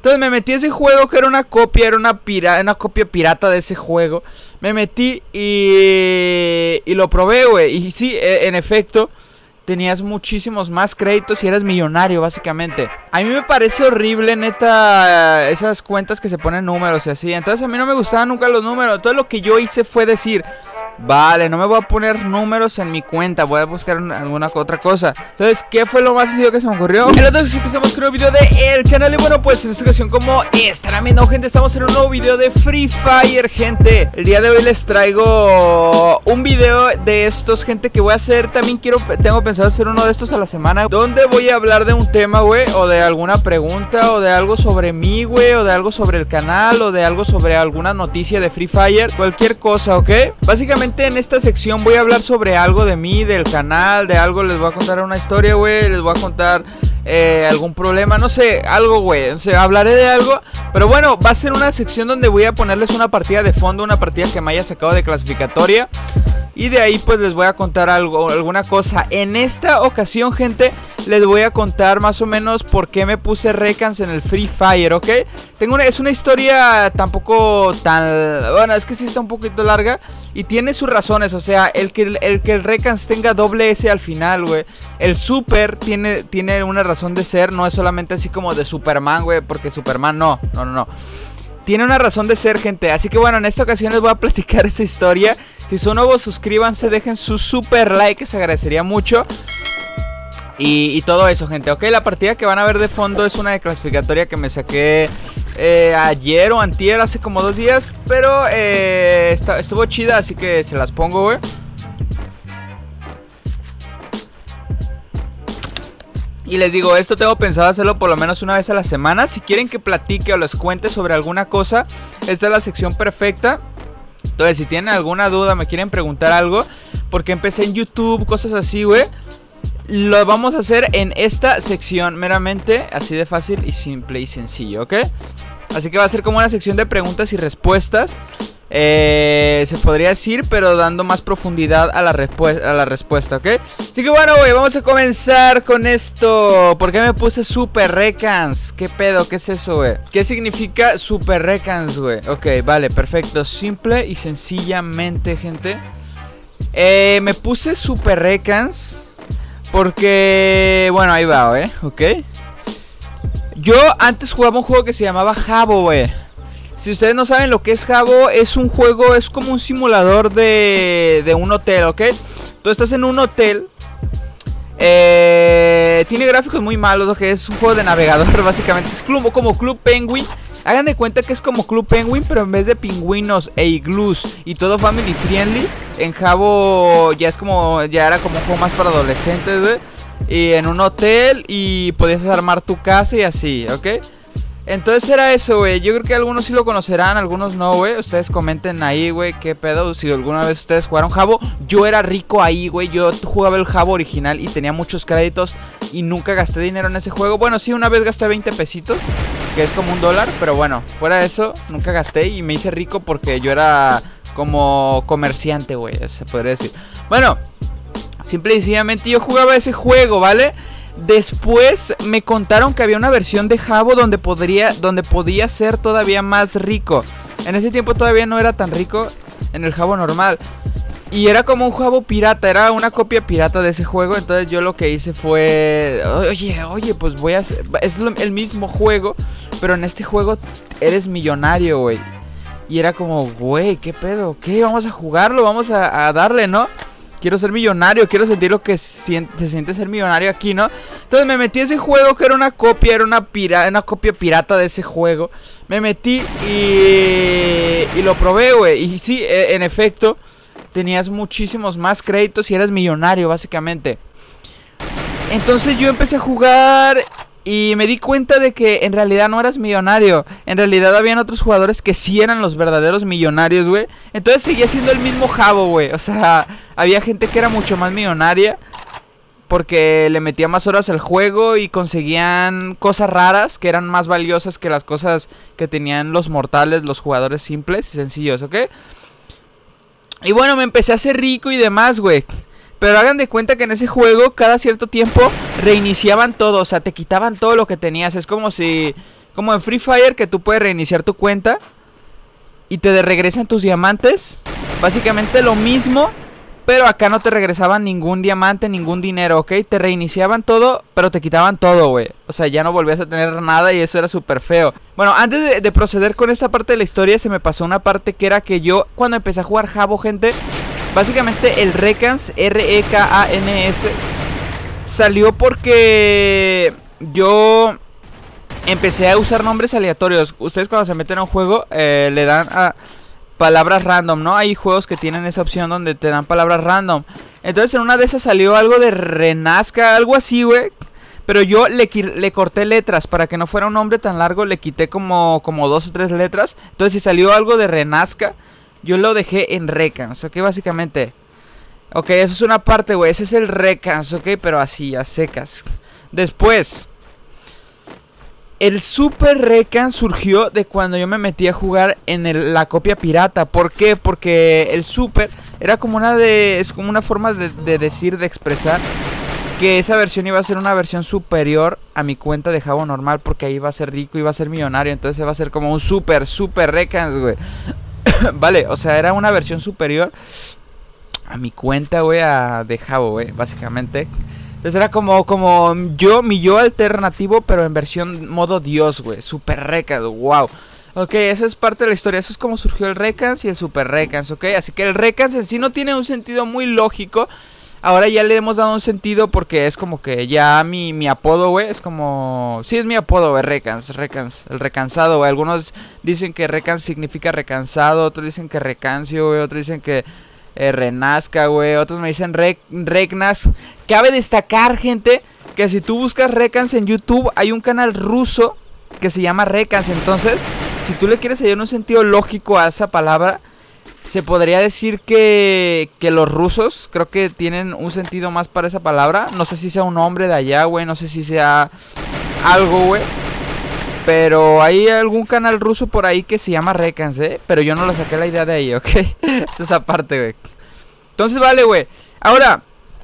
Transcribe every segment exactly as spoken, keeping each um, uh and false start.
Entonces me metí a ese juego que era una copia, era una, pira, una copia pirata de ese juego. Me metí y, y lo probé, güey. Y sí, en efecto, tenías muchísimos más créditos y eras millonario, básicamente. A mí me parece horrible, neta, esas cuentas que se ponen números y así. Entonces a mí no me gustaban nunca los números. Todo lo que yo hice fue decir... Vale, no me voy a poner números en mi cuenta, voy a buscar alguna otra cosa. Entonces, ¿qué fue lo más sencillo que se me ocurrió? Entonces empezamos con un video de el canal. Y bueno, pues en esta ocasión, como estarán viendo, gente, estamos en un nuevo video de Free Fire, gente. El día de hoy les traigo un video de estos, gente, que voy a hacer. También quiero, tengo pensado hacer uno de estos a la semana, donde voy a hablar de un tema, güey, o de alguna pregunta, o de algo sobre mí, güey, o de algo sobre el canal, o de algo sobre alguna noticia de Free Fire. Cualquier cosa, ¿ok? Básicamente en esta sección voy a hablar sobre algo de mí, del canal, de algo. Les voy a contar una historia, güey. Les voy a contar eh, algún problema, no sé, algo, güey. O sea, hablaré de algo. Pero bueno, va a ser una sección donde voy a ponerles una partida de fondo, una partida que me haya sacado de clasificatoria. Y de ahí pues les voy a contar algo, alguna cosa. En esta ocasión, gente, les voy a contar más o menos por qué me puse Recans en el Free Fire, ¿ok? Tengo una, es una historia tampoco tan... Bueno, es que sí está un poquito larga y tiene sus razones. O sea, el que el, que el Recans tenga doble S al final, güey. El Super tiene, tiene una razón de ser. No es solamente así como de Superman, güey. Porque Superman no, no, no, no. Tiene una razón de ser, gente. Así que bueno, en esta ocasión les voy a platicar esa historia. Si son nuevos, suscríbanse, dejen su super like, que se agradecería mucho. Y, y todo eso, gente. Ok, la partida que van a ver de fondo es una de clasificatoria que me saqué eh, ayer o antier, hace como dos días. Pero eh, está, estuvo chida, así que se las pongo, güey. Y les digo, esto tengo pensado hacerlo por lo menos una vez a la semana. Si quieren que platique o les cuente sobre alguna cosa, esta es la sección perfecta. Entonces, si tienen alguna duda, me quieren preguntar algo, porque empecé en YouTube, cosas así, güey, lo vamos a hacer en esta sección, meramente así de fácil y simple y sencillo, ¿ok? Así que va a ser como una sección de preguntas y respuestas. Eh, se podría decir, pero dando más profundidad a la, a la respuesta, ¿ok? Así que bueno, güey, vamos a comenzar con esto. ¿Por qué me puse Super Recans? ¿Qué pedo? ¿Qué es eso, güey? ¿Qué significa Super Recans, güey? Ok, vale, perfecto. Simple y sencillamente, gente, eh, me puse Super Recans porque... Bueno, ahí va, ¿eh? Ok. Yo antes jugaba un juego que se llamaba Habbo, güey. Si ustedes no saben lo que es Habbo, es un juego, es como un simulador de, de un hotel, ¿ok? Tú estás en un hotel. Eh, tiene gráficos muy malos, ¿ok? Es un juego de navegador, básicamente. Es como, como Club Penguin. Hagan de cuenta que es como Club Penguin, pero en vez de pingüinos e iglús y todo family friendly, en Habbo ya es como, ya era como un juego más para adolescentes, ¿eh? Y en un hotel y podías armar tu casa y así, ¿ok? Entonces era eso, güey. Yo creo que algunos sí lo conocerán, algunos no, güey. Ustedes comenten ahí, güey, qué pedo. Si alguna vez ustedes jugaron Habbo. Yo era rico ahí, güey. Yo jugaba el Habbo original y tenía muchos créditos y nunca gasté dinero en ese juego. Bueno, sí, una vez gasté veinte pesitos, que es como un dólar, pero bueno, fuera de eso, nunca gasté y me hice rico porque yo era como comerciante, güey, se podría decir. Bueno, simple y sencillamente yo jugaba ese juego, ¿vale? Después me contaron que había una versión de Habbo donde podría, donde podía ser todavía más rico. En ese tiempo todavía no era tan rico en el Habbo normal. Y era como un Habbo pirata, era una copia pirata de ese juego. Entonces yo lo que hice fue... Oye, oye, pues voy a hacer... Es lo, el mismo juego, pero en este juego eres millonario, güey. Y era como, güey, ¿qué pedo? ¿Qué? Vamos a jugarlo, vamos a, a darle, ¿no? Quiero ser millonario, quiero sentir lo que siente, se siente ser millonario aquí, ¿no? Entonces me metí a ese juego que era una copia, era una, pira, una copia pirata de ese juego. Me metí y, y lo probé, güey. Y sí, en efecto, tenías muchísimos más créditos y eras millonario, básicamente. Entonces yo empecé a jugar y me di cuenta de que en realidad no eras millonario. En realidad habían otros jugadores que sí eran los verdaderos millonarios, güey. Entonces seguía siendo el mismo Habbo, güey. O sea, había gente que era mucho más millonaria porque le metía más horas al juego y conseguían cosas raras que eran más valiosas que las cosas que tenían los mortales, los jugadores simples y sencillos, ¿ok? Y bueno, me empecé a hacer rico y demás, güey. Pero hagan de cuenta que en ese juego cada cierto tiempo reiniciaban todo, o sea, te quitaban todo lo que tenías. Es como si Como en Free Fire, que tú puedes reiniciar tu cuenta y te regresan tus diamantes. Básicamente lo mismo, pero acá no te regresaban ningún diamante, ningún dinero, ¿ok? Te reiniciaban todo, pero te quitaban todo, güey. O sea, ya no volvías a tener nada y eso era súper feo. Bueno, antes de, de proceder con esta parte de la historia, se me pasó una parte que era que yo, cuando empecé a jugar Habbo, gente, básicamente el Rekans, R E K A N S, salió porque yo empecé a usar nombres aleatorios. Ustedes cuando se meten a un juego, eh, le dan a palabras random, ¿no? Hay juegos que tienen esa opción donde te dan palabras random. Entonces en una de esas salió algo de Renazca, algo así, güey. Pero yo le, le corté letras para que no fuera un nombre tan largo. Le quité como, como dos o tres letras. Entonces si salió algo de Renazca, yo lo dejé en Rekans, ¿ok? Básicamente. Ok, eso es una parte, güey. Ese es el Rekans, ¿ok? Pero así, a secas. Después, el Super Rekans surgió de cuando yo me metí a jugar en el, la copia pirata. ¿Por qué? Porque el Super era como una de... Es como una forma de, de decir, de expresar que esa versión iba a ser una versión superior a mi cuenta de Habbo normal, porque ahí iba a ser rico, iba a ser millonario. Entonces iba a ser como un Super, Super Rekans, güey. Vale, o sea, era una versión superior a mi cuenta, güey, a de Habbo, güey, básicamente. Entonces era como, como yo, mi yo alternativo, pero en versión modo Dios, güey. Super Rekans, wow. Ok, esa es parte de la historia. Eso es como surgió el Rekans y el Super Rekans, ok. Así que el Rekans en sí no tiene un sentido muy lógico. Ahora ya le hemos dado un sentido porque es como que ya mi, mi apodo, güey. Es como... Sí, es mi apodo, güey, Rekans, Rekans. El recansado, güey. Algunos dicen que Rekans significa recansado. Otros dicen que recancio, güey. Otros dicen que... Eh, renazca, güey. Otros me dicen rec, Reknas. Cabe destacar, gente, que si tú buscas Rekans en YouTube, hay un canal ruso que se llama Rekans. Entonces, si tú le quieres hallar un sentido lógico a esa palabra, se podría decir que, que los rusos creo que tienen un sentido más para esa palabra. No sé si sea un nombre de allá, güey. No sé si sea algo, güey. Pero hay algún canal ruso por ahí que se llama Rekans, ¿eh? Pero yo no lo saqué la idea de ahí, ¿ok? Es esa parte, güey. Entonces, vale, güey. Ahora,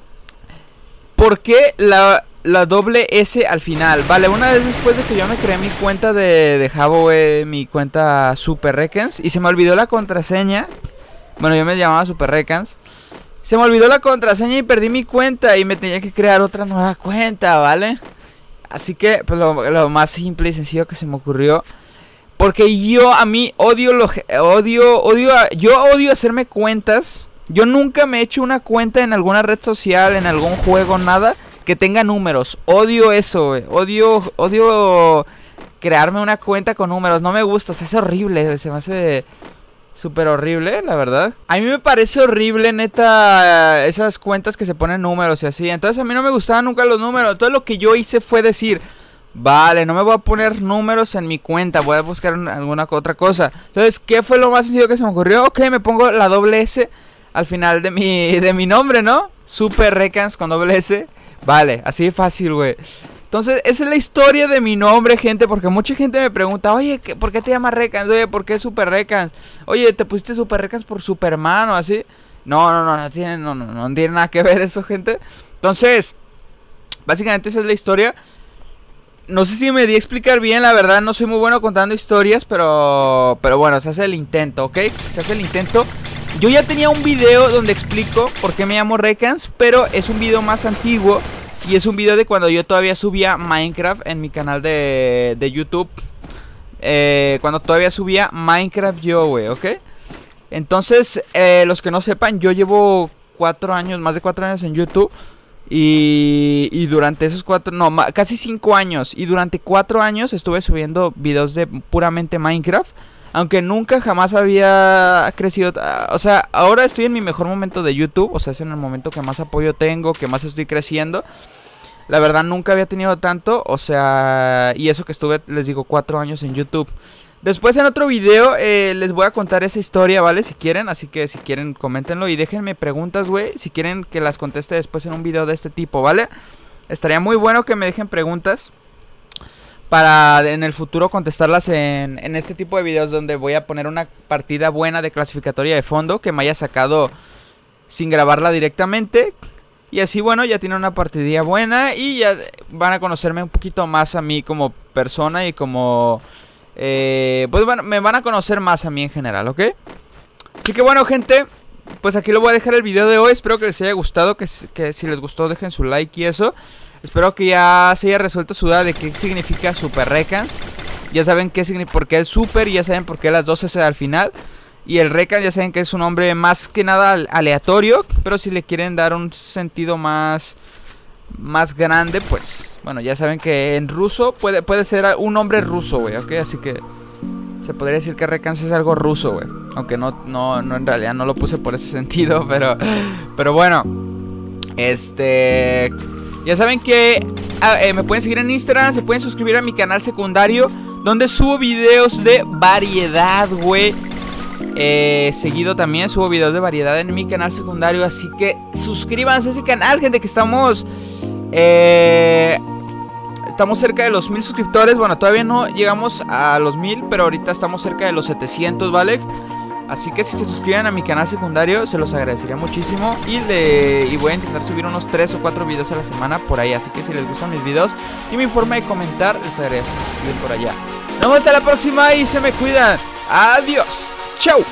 ¿por qué la, la doble S al final? Vale, una vez después de que yo me creé mi cuenta de, de Habbo, güey, mi cuenta Super Rekans, y se me olvidó la contraseña. Bueno, yo me llamaba Super Rekans. Se me olvidó la contraseña y perdí mi cuenta y me tenía que crear otra nueva cuenta, ¿vale? Así que, pues lo, lo más simple y sencillo que se me ocurrió. Porque yo a mí odio lo odio, odio, yo odio hacerme cuentas. Yo nunca me he hecho una cuenta en alguna red social, en algún juego, nada que tenga números. Odio eso, güey. Odio, odio crearme una cuenta con números. No me gusta, o sea, es horrible, güey. Se me hace súper horrible, la verdad. A mí me parece horrible, neta, esas cuentas que se ponen números y así. Entonces a mí no me gustaban nunca los números. Todo lo que yo hice fue decir, vale, no me voy a poner números en mi cuenta, voy a buscar alguna otra cosa. Entonces, ¿qué fue lo más sencillo que se me ocurrió? Ok, me pongo la doble S al final de mi, de mi nombre, ¿no? Super Rekans con doble S. Vale, así de fácil, güey. Entonces, esa es la historia de mi nombre, gente. Porque mucha gente me pregunta, oye, ¿por qué te llamas Rekans? Oye, ¿por qué Super Rekans? Oye, ¿te pusiste Super Rekans por Superman o así? No, no, no, no tiene, no, no, no tiene nada que ver eso, gente. Entonces, básicamente esa es la historia. No sé si me di a explicar bien, la verdad no soy muy bueno contando historias, pero pero bueno, se hace el intento, ¿ok? Se hace el intento. Yo ya tenía un video donde explico por qué me llamo Rekans, pero es un video más antiguo y es un video de cuando yo todavía subía Minecraft en mi canal de, de YouTube. Eh, cuando todavía subía Minecraft yo, güey, ¿ok? Entonces, eh, los que no sepan, yo llevo cuatro años, más de cuatro años en YouTube. Y, y durante esos cuatro, no, casi cinco años. Y durante cuatro años estuve subiendo videos de puramente Minecraft. Aunque nunca jamás había crecido. O sea, ahora estoy en mi mejor momento de YouTube. O sea, es en el momento que más apoyo tengo, que más estoy creciendo. La verdad nunca había tenido tanto. O sea, y eso que estuve, les digo, cuatro años en YouTube. Después en otro video eh, les voy a contar esa historia, ¿vale? Si quieren, así que si quieren, coméntenlo. Y déjenme preguntas, güey, si quieren que las conteste después en un video de este tipo, ¿vale? Estaría muy bueno que me dejen preguntas para en el futuro contestarlas en, en este tipo de videos, donde voy a poner una partida buena de clasificatoria de fondo que me haya sacado sin grabarla directamente. Y así, bueno, ya tienen una partidilla buena. Y ya van a conocerme un poquito más a mí como persona y como... Eh, pues bueno, me van a conocer más a mí en general, ¿ok? Así que bueno, gente, pues aquí lo voy a dejar el video de hoy. Espero que les haya gustado, que, que si les gustó dejen su like y eso. Espero que ya se haya resuelto su duda de qué significa Super Rekans. Ya saben qué significa, por qué el Super, y ya saben por qué las dos S al final. Y el Rekan ya saben que es un nombre más que nada aleatorio, pero si le quieren dar un sentido más más grande, pues bueno, ya saben que en ruso puede, puede ser un nombre ruso, güey, ¿ok? Así que se podría decir que Rekans es algo ruso, güey. Aunque no, no, no, en realidad no lo puse por ese sentido, pero pero bueno, este... ya saben que eh, me pueden seguir en Instagram, se pueden suscribir a mi canal secundario, donde subo videos de variedad, güey. Eh, seguido también subo videos de variedad en mi canal secundario. Así que suscríbanse a ese canal, gente, que estamos eh, Estamos cerca de los mil suscriptores. Bueno, todavía no llegamos a los mil, pero ahorita estamos cerca de los setecientos, ¿vale? Así que si se suscriben a mi canal secundario, se los agradecería muchísimo. Y, le, y voy a intentar subir unos tres o cuatro videos a la semana por ahí. Así que si les gustan mis videos y mi forma de comentar, les agradecería que se suscriban por allá. Nos vemos hasta la próxima y se me cuidan. Adiós. Chau.